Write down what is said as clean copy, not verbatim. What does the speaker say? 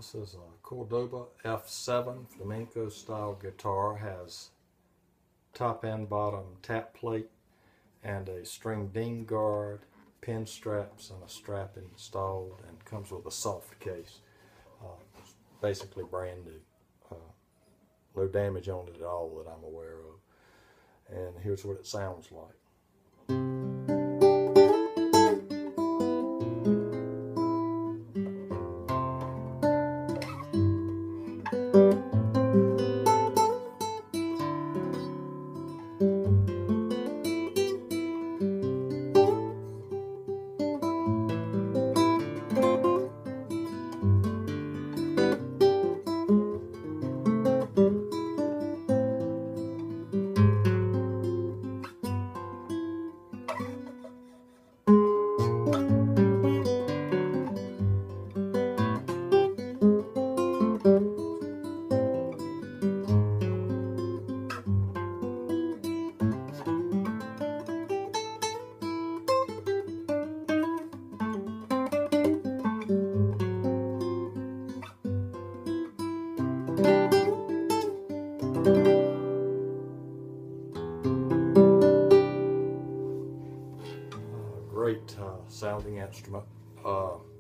This is a Cordoba F7 flamenco style guitar. Has top and bottom tap plate and a string ding guard, pin straps, and a strap installed, and comes with a soft case. It's basically brand new. No damage on it at all that I'm aware of. And here's what it sounds like. Great sounding instrument.